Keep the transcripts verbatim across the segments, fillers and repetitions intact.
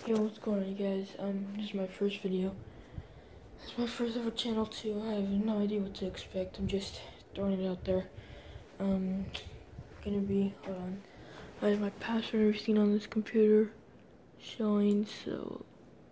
Yo, what's going on, you guys? Um, this is my first video. This is my first ever channel too. I have no idea what to expect. I'm just throwing it out there. Um, gonna be, hold on. I have my password and everything on this computer showing, so.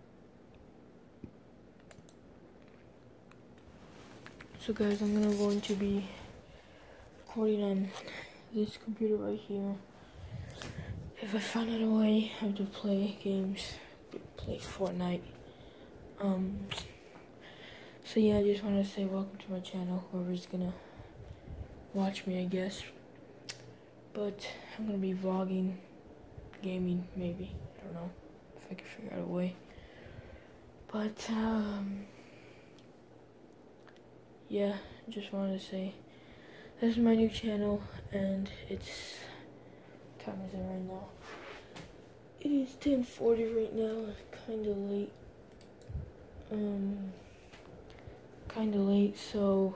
So guys, I'm gonna going to be recording on this computer right here. If I find out a way how to play games, play Fortnite. Um, so yeah, I just want to say welcome to my channel, whoever's gonna watch me, I guess. But I'm gonna be vlogging, gaming, maybe. I don't know if I can figure out a way. But, um, yeah, just wanted to say this is my new channel, and it's, what time is it right now? It is ten forty right now, kinda late. Um, kinda late, so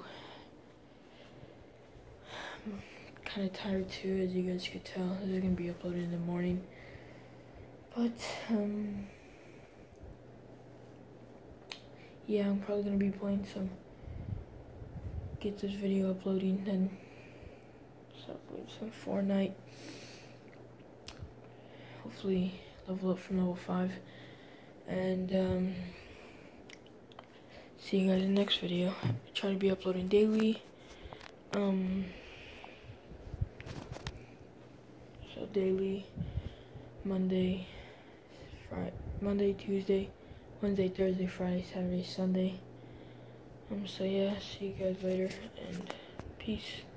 I'm kinda tired too, as you guys could tell. This is gonna be uploaded in the morning. But, um, yeah, I'm probably gonna be playing some, get this video uploading, then start playing some Fortnite. Hopefully level up from level five. And, um, see you guys in the next video. I try to be uploading daily. Um, so daily, Monday, Friday, Monday, Tuesday, Wednesday, Thursday, Friday, Saturday, Sunday. Um, so yeah, see you guys later, and peace.